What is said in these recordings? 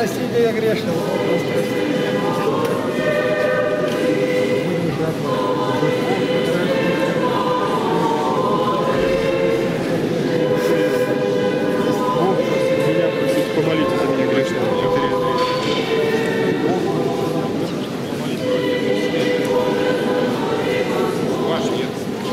Простите, я грешный. Помолитесь за меня грешного. Ваш нет.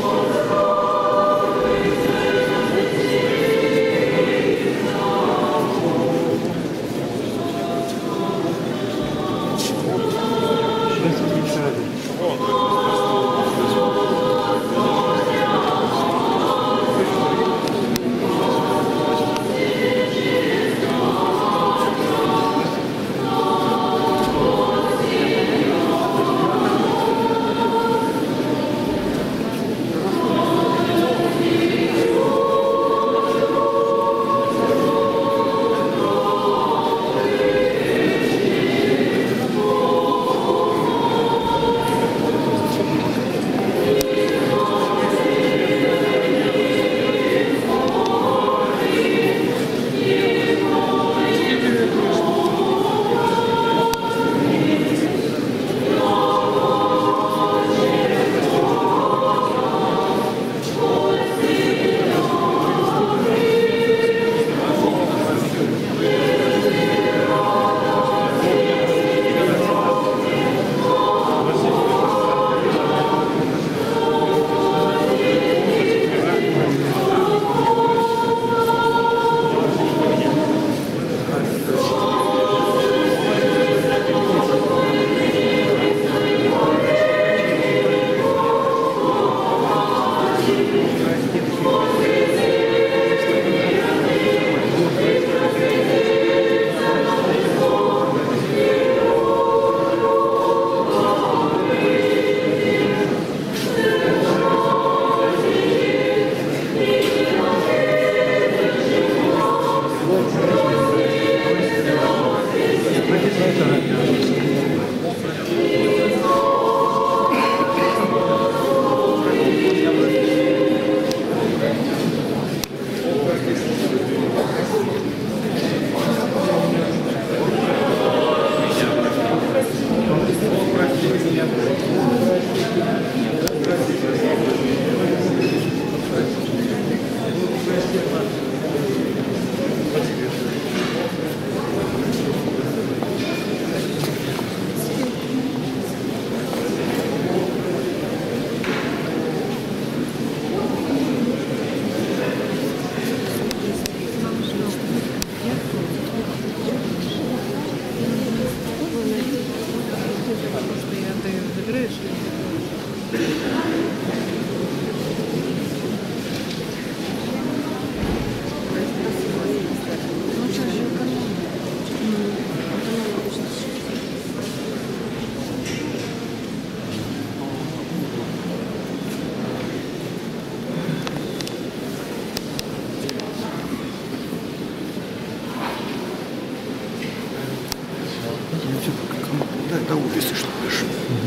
До улицы, что пишу.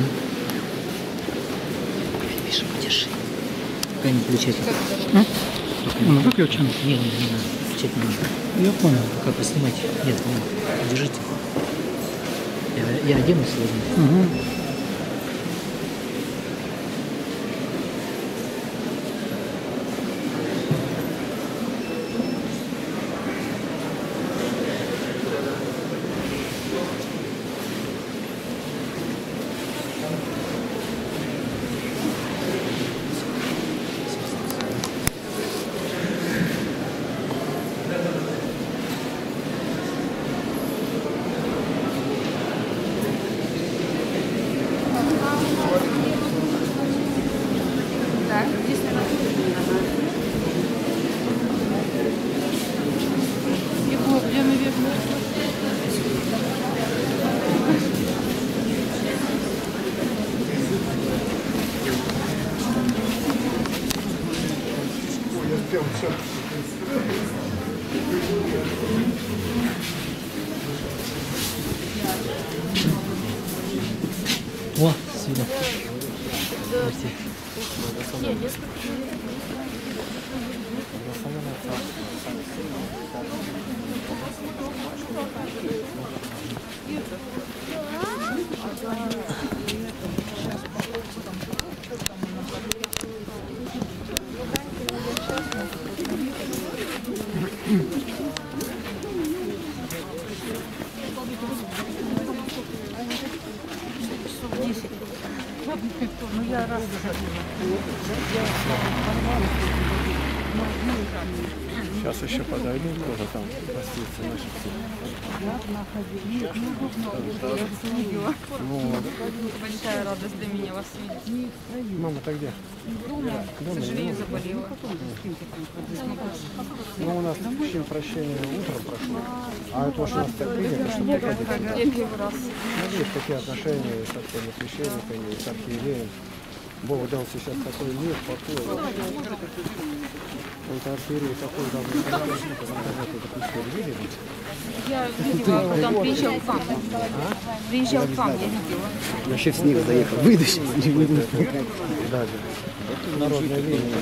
Миша, подержи. Пока не включать. Ну, выключен. Не надо. Включать не надо. Я понял. Пока поснимать. Нет, подержите. Я одену сегодня. Угу. О, сюда. Здравствуйте. Нет, Сейчас еще подойду, тоже там постится наши все. Большая радость для меня вас видеть. Мама-то где? Дома, к сожалению, заболела. Ну, у нас общее прощение утром прошло. А это уж у нас так принято, что приходить. Я первый раз. Ну, есть такие отношения со всеми священниками, с архиереем. Бог дал сейчас такой мир, покой. Это архиерей такой давно видели? Я видела, когда он приезжал к вам. Приезжал к вам, я видела. Я сейчас с них заехал. Выйдешь? Не выйду. Да, да. Народное видение.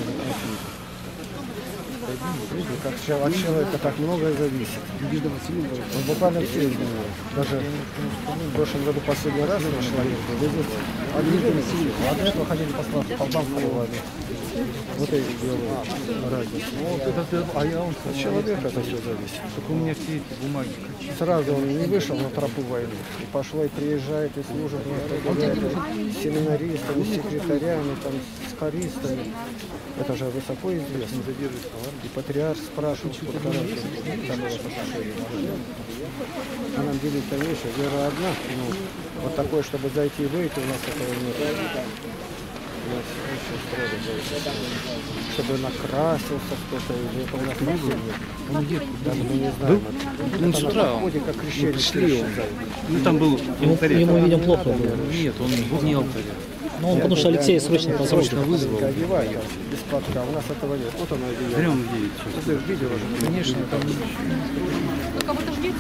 Видите, как от человека так многое зависит. Он буквально все изменил. Даже в прошлом году последний раз наш человек был. А до этого ходили по банку. Вот эти делают разницу. А я он от человека это все зависит. Только у меня все эти бумаги. Сразу он не вышел на тропу войны. И пошло и приезжает, и служит с семинаристами, с секретарями, там, с хористами. Это же высоко известно. И патриарх спрашивает, сколько раз там у вас отношения. А нам делить-то вещи, вера одна. Ну, вот такое, чтобы зайти и выйти, у нас этого нет. У нас очень строго, чтобы накрасился кто-то, или это у нас не было. Даже мы не знаем. Он с утра, как крещение пришли, ну там был Ему, видимо, плохо было. Нет, он не алтарь. Ну, он потому что Алексей срочно позвал. вызвал. Одевает без платка, а у нас этого нет. Вот оно одеяло. Прям в 9 Ты же видел уже? Конечно, там Вы кого-то ждете?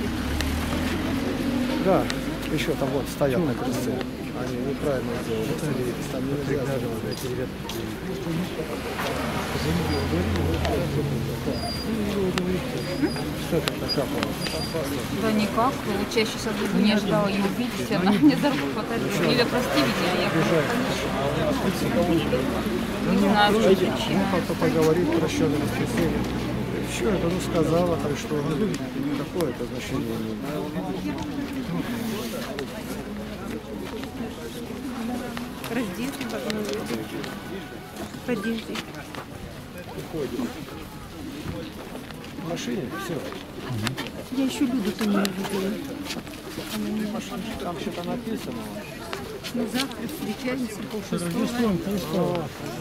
Да, еще там вот стоят на крыльце. Они неправильно сделали. Там нельзя сделать. Что это такая? Да никак. Чаще сейчас не ожидала ее увидеть. Она мне за руку хватает. Или прости, видели, я не знаю, что причина. Как-то поговорить про счет воскресенья. Что это, ну сказала, так что какое это значение имеет. Раздеты, одежды. В машине все. Я еще Люду-то не увидела. Там что-то написано. Мы завтра встречаемся полшестого.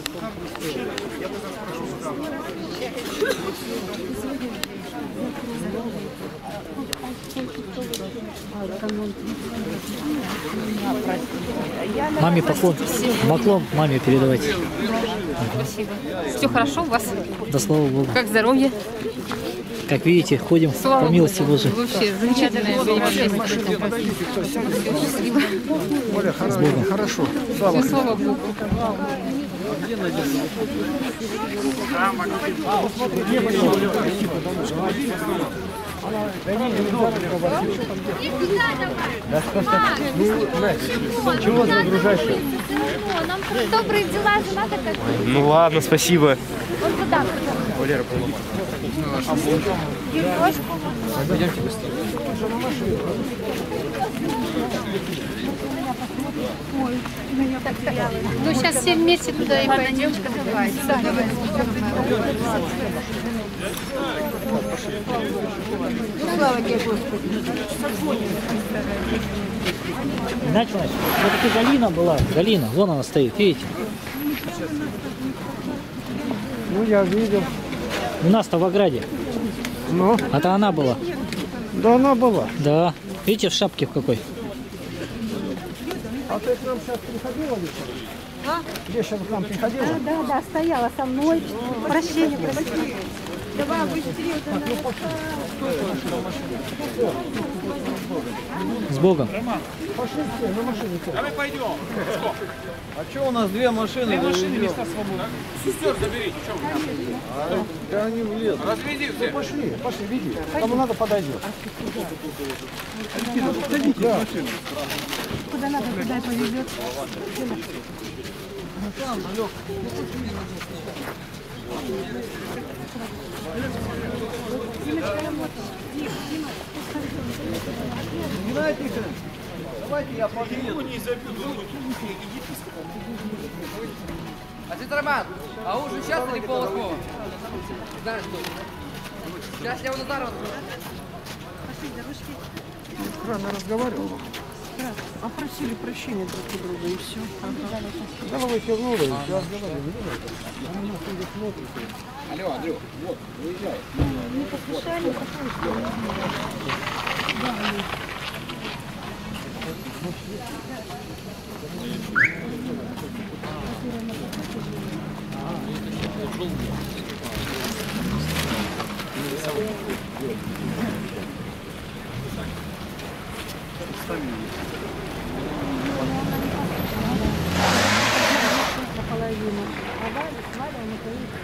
Маме поклон. Поклон маме передавайте. Спасибо. Все хорошо у вас? Да слава Богу. Как здоровье? Как видите, ходим Слава по милости Богу. Божией. Вообще замечательное взаимодействие. Счастливо. Оля, хорошо. Все, слава Богу. Чего загружаешься? Нам добрые дела, жена такая. Ну ладно, спасибо. Вот туда. Валера, помогай. Пойдемте быстрее. Ну, сейчас все вместе туда и пойдем. Слава тебе, Господи. Иначе, все-таки Галина была. Галина, вон она стоит, видите? Ну, я видел. У нас-то в ограде. Ну, Это она была. да она была. Да. Видите, в шапке в какой? А ты к нам сейчас приходила вечером? А? Вечером к нам приходила? Да, стояла со мной. Прощения просила. Давай быстрее. С Богом. Пошли все, на машине. Давай пойдем. А что у нас две машины? Две машины, места свободны. Сестер заберите, что вы? Да они влезут. Разведи все. Пошли, веди. Кому надо, подойдет. Да. Куда надо, туда и повезет. Давайте я подъеду. Отец Роман, а ужин сейчас или 7:30? Знаешь что? Сейчас я его Назарова. Рано разговаривал. А просили прощения друг у друга и все. Головой кивнули, я разговариваю. Алло, Андрю, вот, выезжай. Не послушали, наполовину. А Валя, он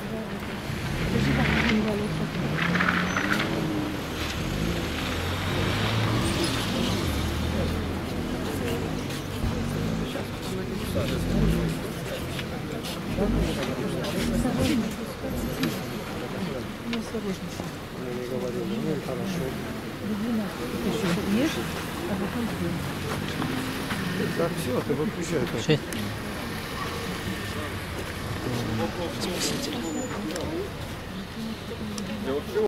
Так, все, ты выключай. Спаситель.